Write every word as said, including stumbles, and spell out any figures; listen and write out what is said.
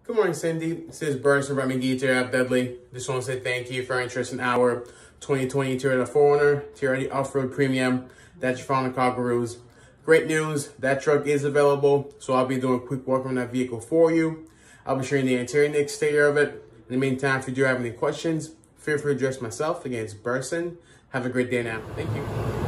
Good morning, Sandeep. This is Burson from McGee here at Dudley. Just want to say thank you for your interest in our twenty twenty Toyota four runner T R D Off-Road Premium that you found in Cockaroos. Great news, that truck is available, so I'll be doing a quick walk on that vehicle for you. I'll be showing the interior and exterior of it. In the meantime, if you do have any questions, feel free to address myself. Again, it's Burson. Have a great day now. Thank you.